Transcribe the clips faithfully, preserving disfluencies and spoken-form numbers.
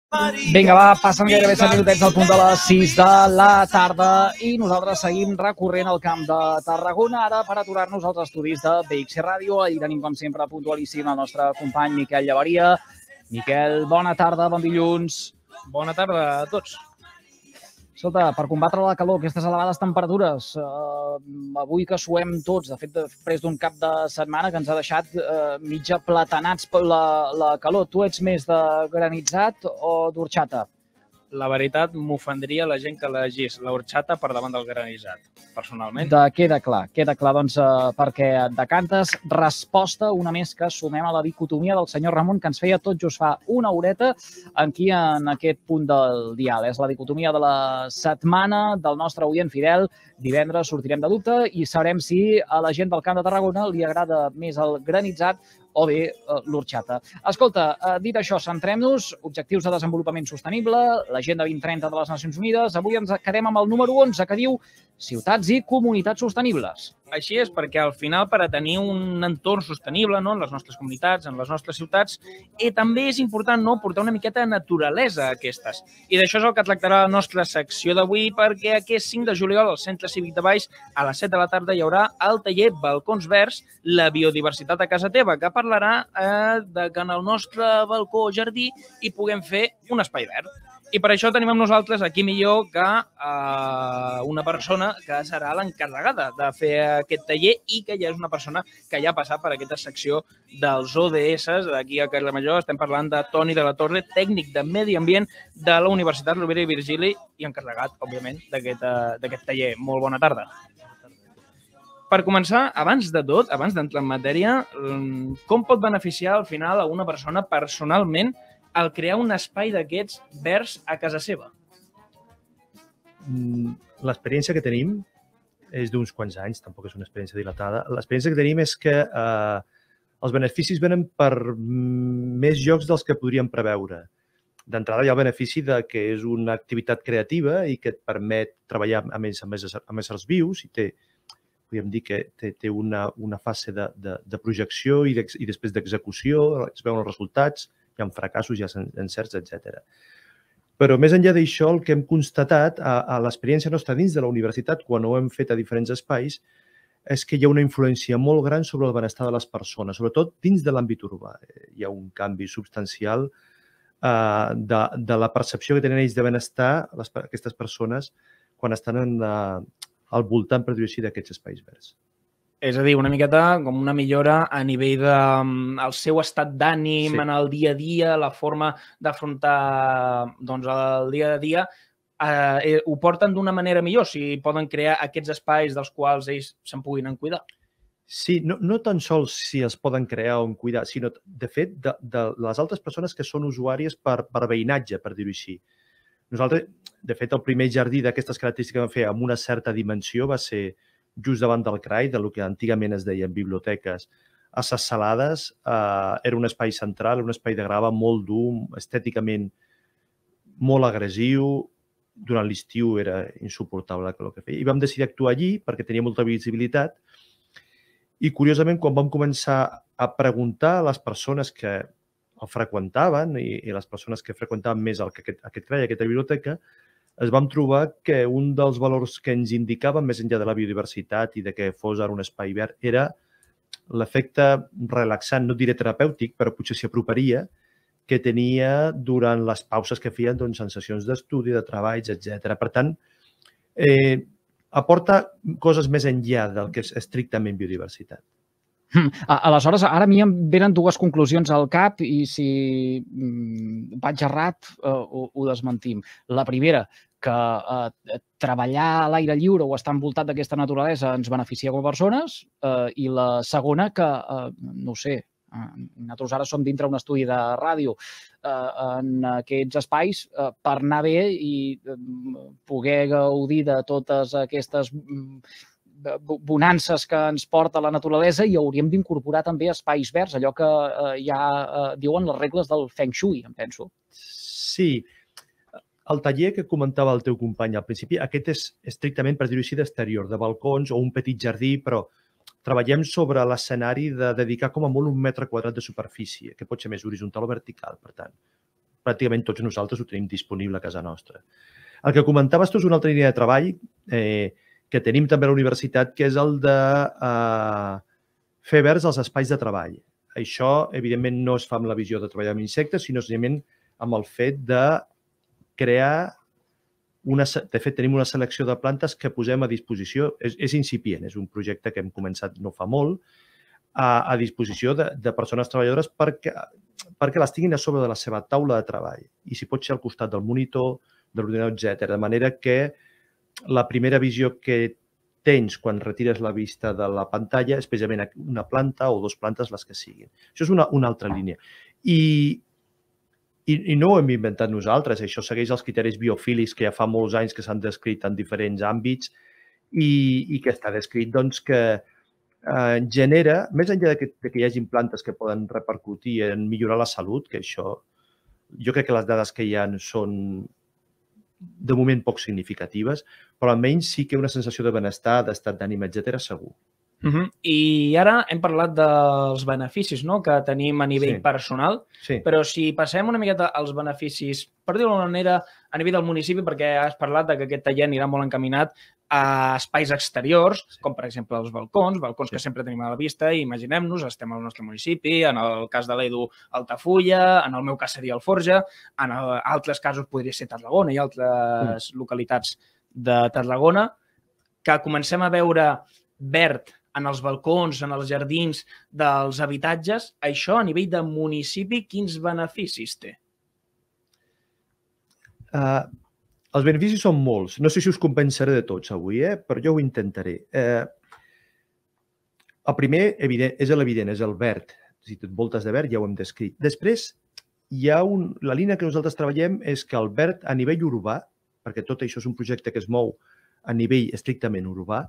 Vinga, va, passen gairebé set minutets al punt de les sis de la tarda i nosaltres seguim recorrent el camp de Tarragona ara per aturar-nos als estudis de B X Ràdio. Allí tenim, com sempre, puntualíssim el nostre company Miquel Llavaria. Miquel, bona tarda, bon dilluns. Bona tarda a tots. Escolta, per combatre la calor, aquestes elevades temperatures, eh, avui que suem tots, de fet, després d'un cap de setmana que ens ha deixat eh, mitja platanats per la, la calor, tu ets més de granitzat o d'orxata? La veritat, m'ofendria la gent que elegís l'orxata per davant del granitzat, personalment. De, queda clar, queda clar, doncs, eh, perquè et decantes resposta una més que sumem a la dicotomia del senyor Ramon que ens feia tot just fa una horeta aquí en aquest punt del dial. És la dicotomia de la setmana del nostre oient fidel. Divendres sortirem de dubte i sabrem si a la gent del Camp de Tarragona li agrada més el granitzat o bé l'orxata. Escolta, dit això, centrem-nos, objectius de desenvolupament sostenible, l'Agenda vint trenta de les Nacions Unides. Avui ens quedem amb el número onze, que diu ciutats i comunitats sostenibles. Així és, perquè al final, per a tenir un entorn sostenible no, en les nostres comunitats, en les nostres ciutats, i també és important no, portar una miqueta de naturalesa a aquestes. I d'això és el que tractarà la nostra secció d'avui, perquè aquest cinc de juliol al Centre Cívic de Valls, a les set de la tarda, hi haurà el taller Balcons Verds, la biodiversitat a casa teva, que parlarà eh, de que en el nostre balcó o jardí hi puguem fer un espai verd. I per això tenim amb nosaltres aquí millor que eh, una persona que serà l'encarregada de fer aquest taller i que ja és una persona que ja ha passat per aquesta secció dels O D S d'aquí a Carlemajor. Estem parlant de Toni de la Torre, tècnic de Medi Ambient de la Universitat Rovira i Virgili i encarregat, òbviament, d'aquest taller. Molt bona tarda. Per començar, abans de tot, abans d'entrar en matèria, com pot beneficiar al final a una persona personalment al crear un espai d'aquests verds a casa seva? L'experiència que tenim és d'uns quants anys, tampoc és una experiència dilatada. L'experiència que tenim és que eh, els beneficis venen per més llocs dels que podríem preveure. D'entrada hi ha el benefici de que és una activitat creativa i que et permet treballar amb, més, amb, més, amb éssers vius i té, podríem dir que té, té una, una fase de, de, de projecció i, de, i després d'execució, es veuen els resultats, hi ha fracassos, hi ha encerts, etcètera. Però més enllà d'això, el que hem constatat a, a l'experiència nostra dins de la universitat, quan ho hem fet a diferents espais, és que hi ha una influència molt gran sobre el benestar de les persones, sobretot dins de l'àmbit urbà. Hi ha un canvi substancial eh, de, de la percepció que tenen ells de benestar, les, aquestes persones, quan estan en, eh, al voltant, per dir-ho així, d'aquests espais verds. És a dir, una miqueta com una millora a nivell del seu estat d'ànim sí. En el dia a dia, la forma d'afrontar doncs, el dia a dia, eh, ho porten d'una manera millor, si poden crear aquests espais dels quals ells se'n puguin en cuidar. Sí, no, no tan sols si es poden crear o en cuidar, sinó, de fet, de, de les altres persones que són usuàries per, per veïnatge, per dir-ho així. Nosaltres, de fet, el primer jardí d'aquestes característiques que vam fer amb una certa dimensió va ser just davant del C R A I, del que antigament es deien biblioteques, a Ses Salades. Eh, era un espai central, un espai de grava molt dur, estèticament molt agressiu. Durant l'estiu era insuportable el que feia. I vam decidir actuar allí perquè tenia molta visibilitat. I, curiosament, quan vam començar a preguntar a les persones que el freqüentaven i, i les persones que freqüentaven més el, aquest, aquest C R A I, aquesta biblioteca, es vam trobar que un dels valors que ens indicaven, més enllà de la biodiversitat i de que fos ara un espai verd, era l'efecte relaxant, no diré terapèutic, però potser s'hi aproparia, que tenia durant les pauses que feien doncs, en sessions d'estudi, de treballs, etcètera. Per tant, eh, aporta coses més enllà del que és estrictament biodiversitat. Aleshores, ara a mi em venen dues conclusions al cap i si vaig errat ho, ho desmentim. La primera, que eh, treballar a l'aire lliure o estar envoltat d'aquesta naturalesa ens beneficia com a persones eh, i la segona que, eh, no ho sé, eh, nosaltres ara som dintre un estudi de ràdio eh, en aquests espais eh, per anar bé i eh, poder gaudir de totes aquestes bonances que ens porta la naturalesa i hauríem d'incorporar també espais verds, allò que eh, ja eh, diuen les regles del Feng Shui, em penso. Sí. El taller que comentava el teu company al principi, aquest és estrictament, per dir-ho així, d'exterior, de balcons o un petit jardí, però treballem sobre l'escenari de dedicar com a molt un metre quadrat de superfície, que pot ser més horitzontal o vertical, per tant. pràcticament tots nosaltres ho tenim disponible a casa nostra. El que comentaves tu és una altra línia de treball eh, que tenim també a la universitat, que és el de eh, fer verds els espais de treball. Això, evidentment, no es fa amb la visió de treballar amb insectes, sinó senzillament amb el fet de crear una... De fet, tenim una selecció de plantes que posem a disposició. És, és incipient, és un projecte que hem començat no fa molt, a, a disposició de, de persones treballadores perquè, perquè les tinguin a sobre de la seva taula de treball. I si pot ser al costat del monitor, de l'ordinador, etcètera. De manera que la primera visió que tens quan retires la vista de la pantalla és precisament una planta o dues plantes les que siguin. Això és una, una altra línia. I, i, I no ho hem inventat nosaltres. Això segueix els criteris biofílics que ja fa molts anys que s'han descrit en diferents àmbits i, i que està descrit doncs, que eh, genera, més enllà de que, de que hi hagi plantes que poden repercutir en millorar la salut, que això, jo crec que les dades que hi ha són de moment poc significatives, però almenys sí que una sensació de benestar, d'estat d'ànim, etcètera, segur. Uh -huh. I ara hem parlat dels beneficis, no?, que tenim a nivell sí. personal, sí. però si passem una miqueta als beneficis, per dir-ho d'una manera, a nivell del municipi, perquè has parlat de que aquest taller anirà molt encaminat a espais exteriors, sí. com per exemple els balcons, balcons sí. que sempre tenim a la vista, i imaginem-nos, estem al nostre municipi, en el cas de l'Edu, Altafulla, en el meu cas seria Alforja, en el, altres casos podria ser Tarragona i altres mm. localitats de Tarragona, que comencem a veure verd en els balcons, en els jardins dels habitatges, això a nivell de municipi, quins beneficis té? Uh, els beneficis són molts. No sé si us compensaré de tots avui, eh? Però jo ho intentaré. Uh, el primer evident, és l'evident, és el verd. Si et voltes de verd ja ho hem descrit. Després, hi ha un, la línia que nosaltres treballem és que el verd a nivell urbà, perquè tot això és un projecte que es mou a nivell estrictament urbà,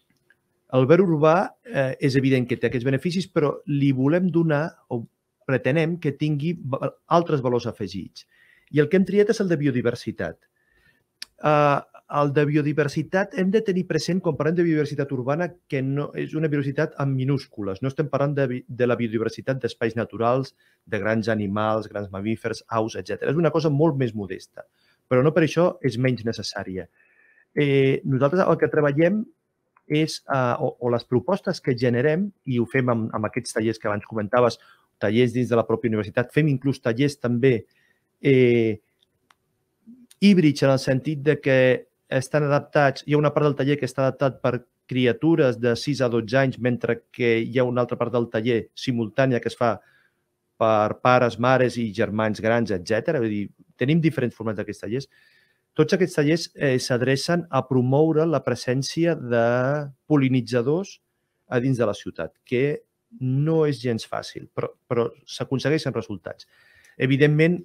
el verd urbà eh, és evident que té aquests beneficis, però li volem donar o pretenem que tingui altres valors afegits. I el que hem triat és el de biodiversitat. Uh, el de biodiversitat hem de tenir present, quan parlem de biodiversitat urbana, que no és una biodiversitat en minúscules. No estem parlant de, de la biodiversitat d'espais naturals, de grans animals, grans mamífers, aus, etcètera. És una cosa molt més modesta, però no per això és menys necessària. Eh, nosaltres el que treballem és, uh, o, o les propostes que generem, i ho fem amb, amb aquests tallers que abans comentaves, tallers dins de la pròpia universitat, fem inclús tallers també eh, híbrids en el sentit de que estan adaptats, hi ha una part del taller que està adaptat per criatures de sis a dotze anys, mentre que hi ha una altra part del taller simultània que es fa per pares, mares i germans grans, etcètera. Vull dir, tenim diferents formats d'aquests tallers. Tots aquests tallers eh, s'adrecen a promoure la presència de pol·linitzadors a dins de la ciutat, que no és gens fàcil, però, però s'aconsegueixen resultats. Evidentment,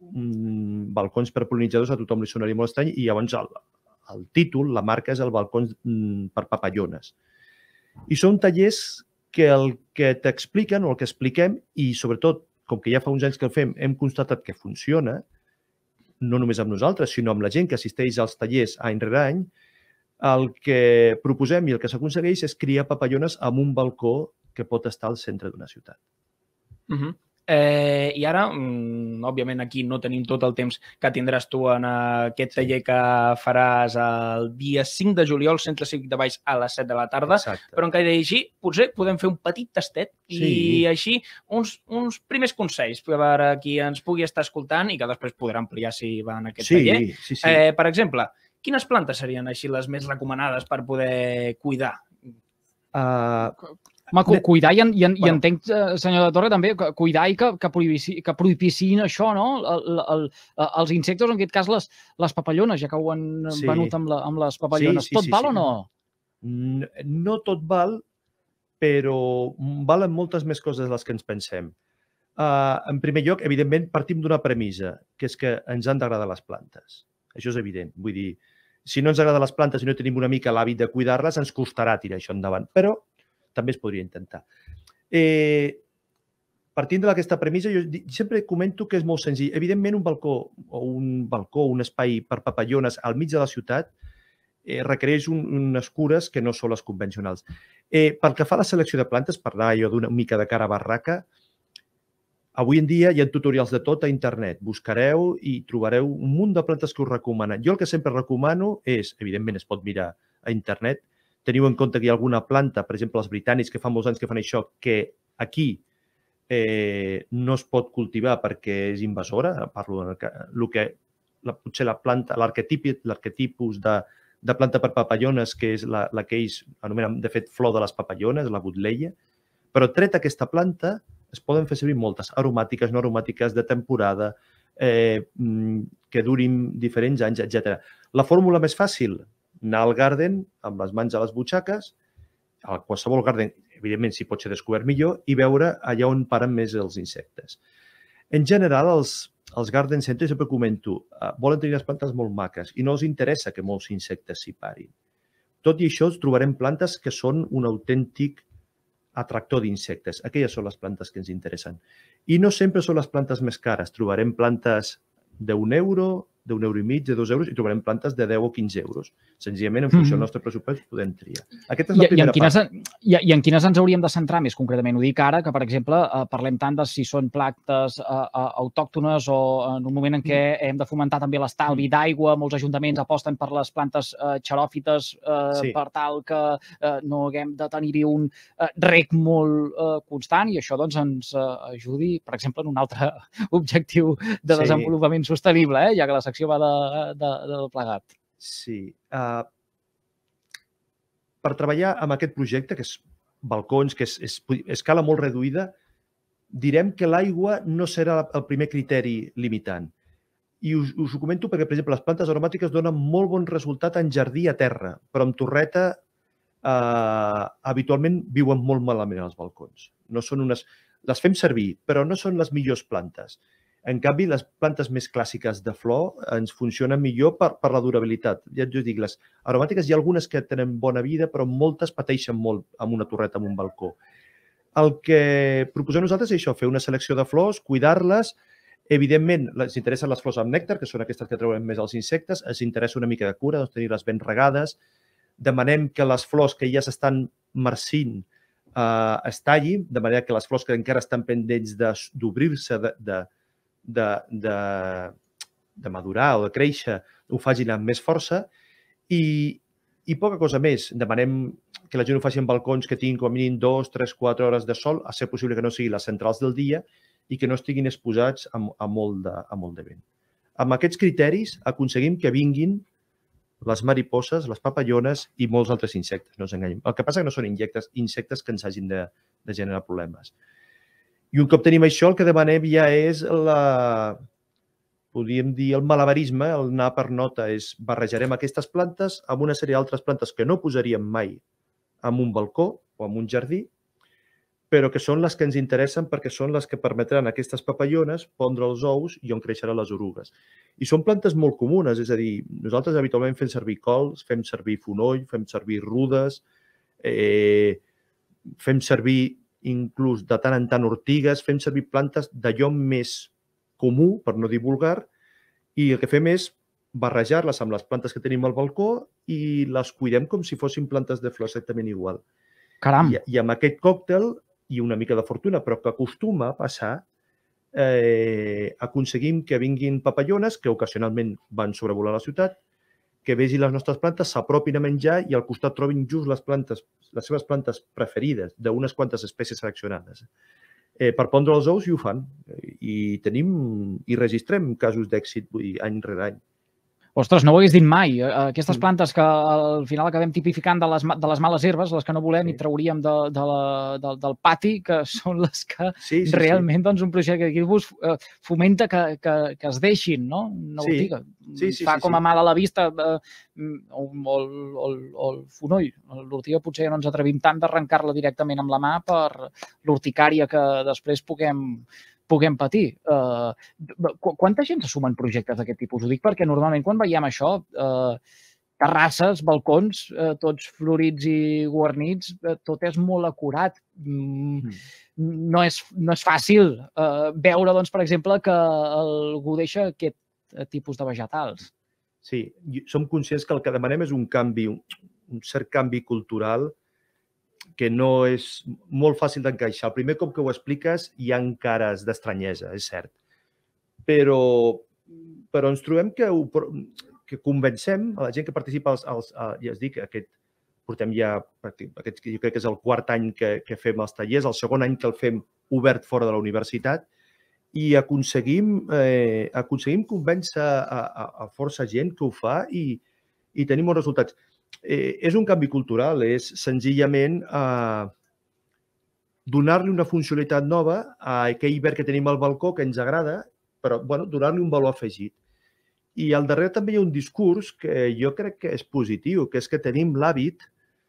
mmm, balcons per pol·linitzadors a tothom li sonaria molt estrany i llavors el, el títol, la marca, és el balcons mmm, per papallones. I són tallers que el que t'expliquen o el que expliquem, i sobretot, com que ja fa uns anys que el fem, hem constatat que funciona, no només amb nosaltres, sinó amb la gent que assisteix als tallers any rere any, el que proposem i el que s'aconsegueix és criar papallones amb un balcó que pot estar al centre d'una ciutat. Uh-huh. eh, I ara, mm, òbviament, aquí no tenim tot el temps que tindràs tu en aquest taller que faràs el dia cinc de juliol, Centre Cívic de Valls, a les set de la tarda, Exacte. Però encara així, potser podem fer un petit tastet sí. i així uns, uns primers consells per a qui ens pugui estar escoltant i que després podrà ampliar si va en aquest sí, taller. Sí, sí. Eh, per exemple, quines plantes serien així les més recomanades per poder cuidar? Uh, Home, cu cuidar i, en, i, en, bueno. i entenc, senyor de Torre, també, cuidar i que, que, prohibici, que prohibicin això, no? El, el, els insectes, en aquest cas les, les papallones, ja que ho han sí. venut amb, la, amb les papallones. Sí, sí, tot sí, val sí. o no? No tot val, però valen moltes més coses de les que ens pensem. Uh, en primer lloc, evidentment, partim d'una premissa, que és que ens han d'agradar les plantes. Això és evident. Vull dir, si no ens agraden les plantes i no tenim una mica l'hàbit de cuidar-les, ens costarà tirar això endavant. Però també es podria intentar. Eh, partint d'aquesta premissa, jo sempre comento que és molt senzill. Evidentment, un balcó o un balcó, un espai per papallones al mig de la ciutat eh, requereix un, unes cures que no són les convencionals. Eh, pel que fa a la selecció de plantes, per anar jo d'una mica de cara a barraca, avui en dia hi ha tutorials de tot a internet. Buscareu i trobareu un munt de plantes que us recomanen. Jo el que sempre recomano és, evidentment es pot mirar a internet, teniu en compte que hi ha alguna planta, per exemple els britànics que fa molts anys que fan això, que aquí eh, no es pot cultivar perquè és invasora. Parlo del que, el que la, potser la planta, l'arquetipus de, de planta per papallones, que és la, la que ells anomenen, de fet, flor de les papallones, la butleia. Però tret aquesta planta, es poden fer servir moltes, aromàtiques, no aromàtiques, de temporada, eh, que durin diferents anys, etcètera. La fórmula més fàcil, anar al garden amb les mans a les butxaques, a qualsevol garden, evidentment, si pot ser descobert millor, i veure allà on paren més els insectes. En general, els, els garden centers, sempre comento, eh, volen tenir les plantes molt maques i no els interessa que molts insectes s'hi parin. Tot i això, trobarem plantes que són un autèntic atractor d'insectes. Aquelles són les plantes que ens interessen. I no sempre són les plantes més cares. Trobarem plantes d'un euro, d'un euro i mig, de dos euros, i trobarem plantes de deu o quinze euros. Senzillament, en funció del nostre pressupost, podem triar. Aquesta és la primera part. I, I en quines ens hauríem de centrar més concretament? Ho dic ara, que, per exemple, parlem tant de si són plantes autòctones o en un moment en què hem de fomentar també l'estalvi d'aigua, molts ajuntaments aposten per les plantes xeròfites per tal que no haguem de tenir-hi un reg molt constant i això ens ajudi, per exemple, en un altre objectiu de desenvolupament sostenible, ja que la secció va del plegat. Sí. Per treballar amb aquest projecte, que és balcons, que és escala molt reduïda, direm que l'aigua no serà el primer criteri limitant. I us ho comento perquè, per exemple, les plantes aromàtiques donen molt bon resultat en jardí a terra, però en torreta habitualment viuen molt malament als balcons. Les fem servir, però no són les millors plantes. En canvi, les plantes més clàssiques de flor ens funcionen millor per la durabilitat. Ja us dic, les aromàtiques hi ha algunes que tenen bona vida, però moltes pateixen molt amb una torreta, amb un balcó. El que proposem nosaltres és això, fer una selecció de flors, cuidar-les. Evidentment, ens interessen les flors amb nèctar, que són aquestes que treuen més els insectes. Ens interessa una mica de cura, doncs tenir-les ben regades. Demanem que les flors que ja s'estan marcint es tallin, de manera que les flors que encara estan pendents d'obrir-se, de De, de, de madurar o de créixer, ho facin amb més força i, i poca cosa més. Demanem que la gent ho faci en balcons que tinguin com a mínim dos, tres, quatre hores de sol, a ser possible que no siguin les centrals del dia i que no estiguin exposats a, a, molt de, a molt de vent. Amb aquests criteris aconseguim que vinguin les mariposes, les papallones i molts altres insectes, no ens enganyem. El que passa que no són insectes, insectes que ens hagin de, de generar problemes. I un cop tenim això, el que demanem ja és la, podríem dir, el malabarisme, el anar per nota, és barrejarem aquestes plantes amb una sèrie d'altres plantes que no posaríem mai en un balcó o en un jardí, però que són les que ens interessen perquè són les que permetran a aquestes papallones pondre els ous i on creixeran les orugues. I són plantes molt comunes, és a dir, nosaltres habitualment fem servir cols, fem servir fonoll, fem servir rudes, eh, fem servir inclús de tant en tant ortigues, fem servir plantes d'allò més comú, per no dir vulgar, i el que fem és barrejar-les amb les plantes que tenim al balcó i les cuidem com si fossin plantes de flor exactament igual. Caram! I, i amb aquest còctel, i una mica de fortuna, però que acostuma a passar, eh, aconseguim que vinguin papallones, que ocasionalment van sobrevolar la ciutat, que vegin les nostres plantes, s'apropin a menjar i al costat trobin just les plantes, les seves plantes preferides d'unes quantes espècies seleccionades eh, per pondre els ous i ho fan. I tenim i registrem casos d'èxit any rere any. Ostres, no ho hagués dit mai. Aquestes plantes que al final acabem tipificant de les, de les males herbes, les que no volem sí. i trauríem de, de la, de, del pati, que són les que sí, sí, realment sí. Doncs, un projecte que aquí fomenta que, que, que es deixin, no? Una sí. ortiga. Sí, sí, Fa sí, com a sí. mal a la vista eh, o, o, o, o el fonoll. L'ortiga potser ja no ens atrevim tant d'arrencar-la directament amb la mà per l'urticària que després puguem puguem patir. Uh, quanta gent se suma en projectes d'aquest tipus? Ho dic perquè normalment quan veiem això, uh, terrasses, balcons, uh, tots florits i guarnits, uh, tot és molt acurat. Mm, mm. No, és, no és fàcil uh, veure, doncs, per exemple, que algú deixa aquest tipus de vegetals. Sí, som conscients que el que demanem és un canvi, un, un cert canvi cultural que no és molt fàcil d'encaixar. El primer cop que ho expliques hi ha cares d'estranyesa, és cert. Però, però ens trobem que, ho, que convencem a la gent que participa, als, als, ja es dic, aquest, portem ja, aquest, jo crec que és el quart any que, que fem els tallers, el segon any que el fem obert fora de la universitat, i aconseguim, eh, aconseguim convèncer a, a, a força gent que ho fa i, i tenim bons resultats. Eh, és un canvi cultural, és senzillament eh, donar-li una funcionalitat nova a aquell verd que tenim al balcó que ens agrada, però bueno, donar-li un valor afegit. I al darrere també hi ha un discurs que jo crec que és positiu, que és que tenim l'hàbit,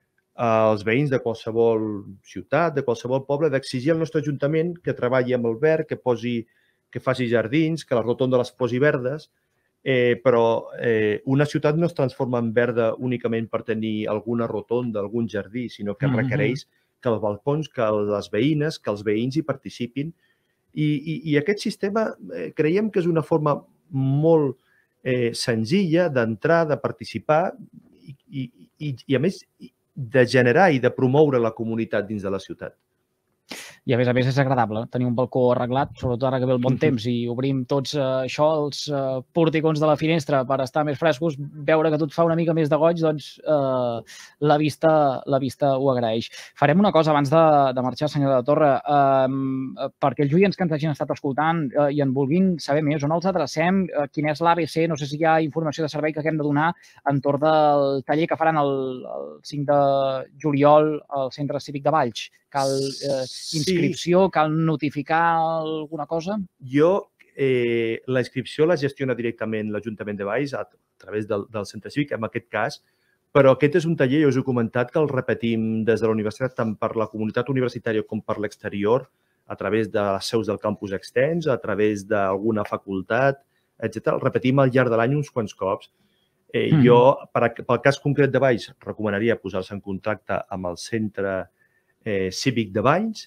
els veïns de qualsevol ciutat, de qualsevol poble, d'exigir al nostre ajuntament que treballi amb el verd, que, posi, que faci jardins, que la rotonda les posi verdes, eh, però eh, una ciutat no es transforma en verda únicament per tenir alguna rotonda, algun jardí, sinó que requereix que els balcons, que les veïnes, que els veïns hi participin. I, i, i aquest sistema eh, creiem que és una forma molt eh, senzilla d'entrar, de participar i, i, i, i a més, de generar i de promoure la comunitat dins de la ciutat. I a més a més és agradable tenir un balcó arreglat, sobretot ara que ve el bon temps i obrim tots eh, això, els eh, porticons de la finestra per estar més frescos, veure que tot fa una mica més de goig, doncs eh, la, vista, la vista ho agraeix. Farem una cosa abans de, de marxar, senyora de Torre, eh, perquè els oients que ens hagin estat escoltant eh, i en vulguin saber més, on els adrecem, eh, quin és l'A B C, no sé si hi ha informació de servei que haguem de donar entorn del taller que faran el, el cinc de juliol al Centre Cívic de Valls. Cal eh, inscripció, sí. Cal notificar alguna cosa? Jo, eh, la inscripció la gestiona directament l'Ajuntament de Valls a, a través del, del Centre Cívic, en aquest cas, però aquest és un taller, jo us he comentat, que el repetim des de la universitat, tant per la comunitat universitària com per l'exterior, a través de les seus del campus extens, a través d'alguna facultat, etcètera. El repetim al llarg de l'any uns quants cops. Eh, mm. Jo, per, pel cas concret de Valls, recomanaria posar-se en contacte amb el Centre Eh, Cívic de Valls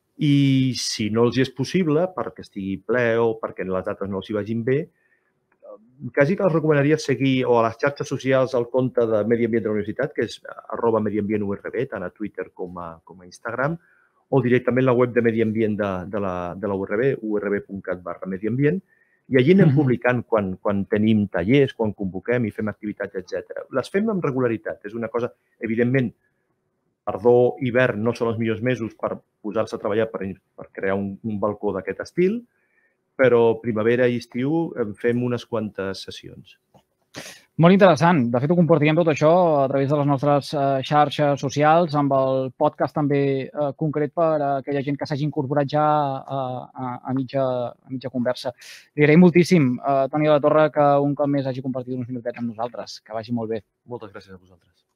i si no els és possible, perquè estigui ple o perquè les dates no els hi vagin bé, quasi que els recomanaria seguir o a les xarxes socials el compte de Medi Ambient de la Universitat, que és arroba mediambient U R B, tant a Twitter com a, com a Instagram, o directament la web de Medi Ambient de, de, la, de la U R B, u r b punt cat barra medi ambient, i allí anem publicant quan, quan tenim tallers, quan convoquem i fem activitats, etcètera. Les fem amb regularitat. És una cosa, evidentment, tardor, hivern no són els millors mesos per posar-se a treballar per, per crear un, un balcó d'aquest estil, però primavera i estiu en fem unes quantes sessions. Molt interessant. De fet, ho compartirem tot això a través de les nostres eh, xarxes socials, amb el podcast també eh, concret per a aquella gent que s'hagi incorporat ja a, a, a, mitja, a mitja conversa. Li agraïm moltíssim, eh, Toni de la Torre, que un cop més hagi compartit uns minutets amb nosaltres. Que vagi molt bé. Moltes gràcies a vosaltres.